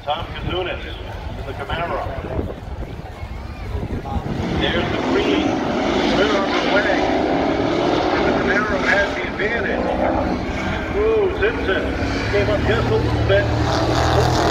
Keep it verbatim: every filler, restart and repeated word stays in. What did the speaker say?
Tom Kazunis in the Camaro. There's the green. We're on the way. And the Camaro has the advantage. Ooh, Simpson came up just a little bit.